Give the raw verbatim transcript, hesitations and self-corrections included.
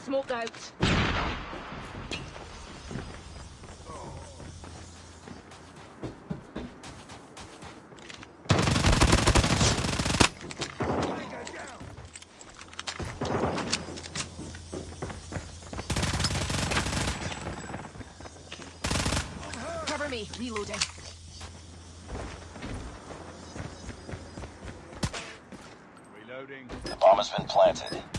Smoke out. Cover me. Reloading. Reloading. The bomb has been planted.